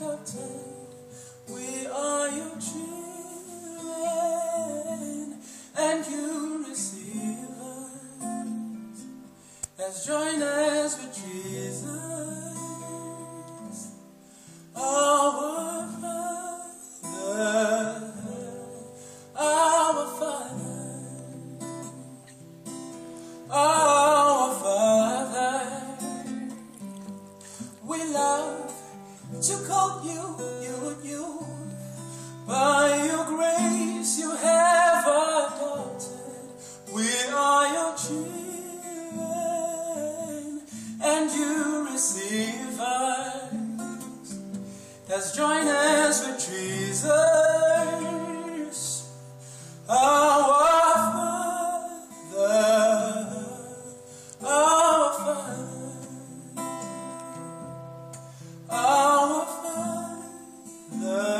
adopted. We are your children, and you receive us as joint heirs with Jesus, our Father, our Father, our Father. We love to call you. By your grace you have adopted. We are your children, and you receive us as joint heirs with Jesus, our Father, our Father, our Father.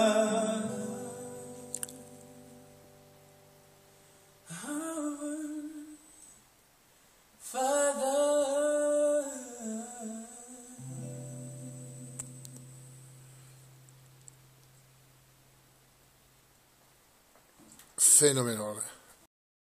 Fenomenale.